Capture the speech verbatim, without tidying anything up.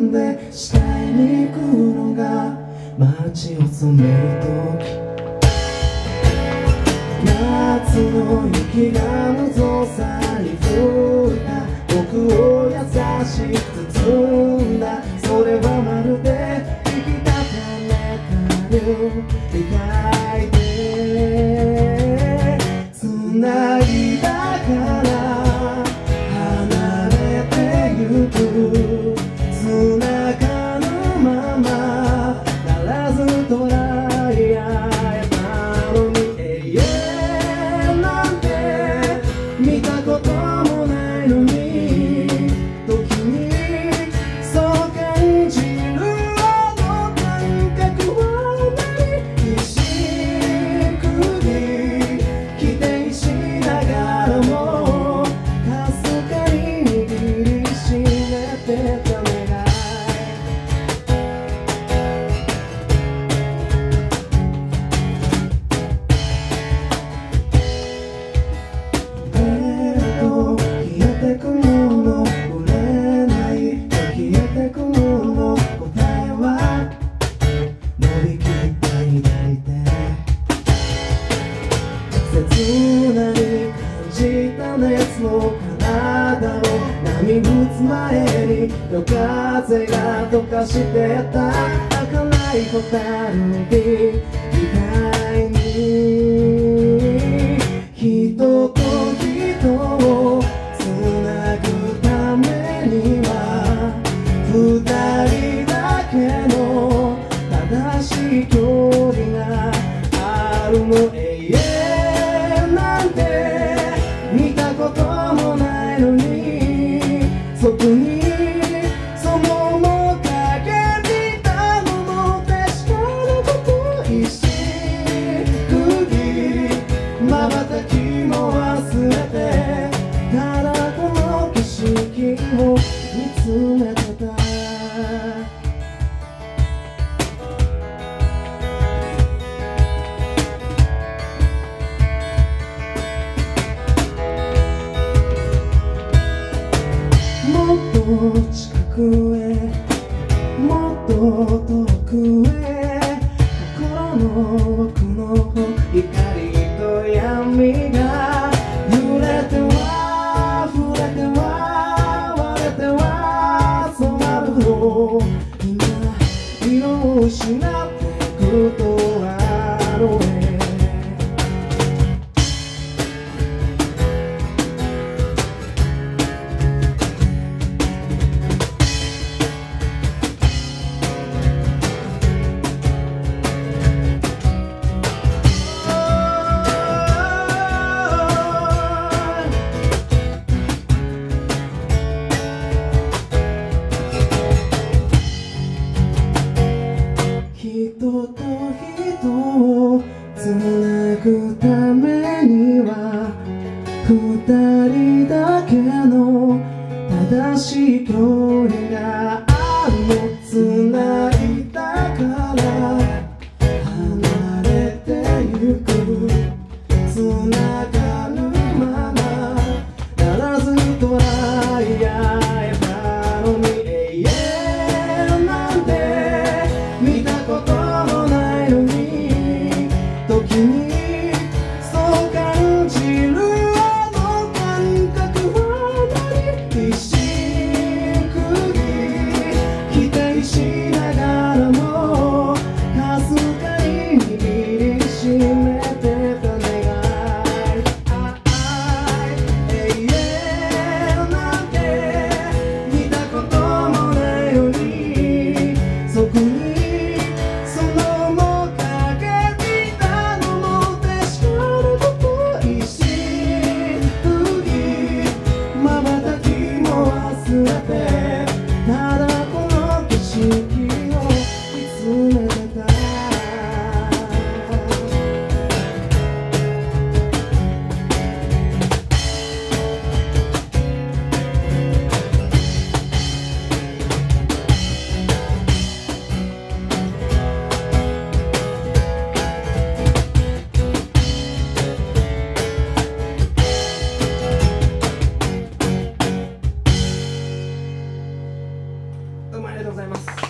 んで下に行くのが街を染める時、夏の雪が無造作に降った僕を優しく包んだ。それはまるで引き立てめたるみたいで、繋いだから離れてゆく、繋がぬままならず捉え合えたのに、永遠なんて見たこともないのに、時にそう感じるあの感覚は何、一くに否定しながらもかすかに握りしめてた願い。えっと消えてくもの、売れない消えてくもの、答えは伸びきった左手、切なに感じた熱の体を波打つ前に夜風が溶かしてた儚いホタルビみたいに、人と人をつなぐためには二人だけの正しい距離があるの。永遠なんて見たこともないのに、そこにその面影見たものでしかのこと一くに瞬きも忘れて、ただこの景色を見つめてた。もっと近くへもっと遠くへ、心の奥の方、光と闇が揺れては触れては割れては染まるの、今色を失ってくとあろうへ。 ございます。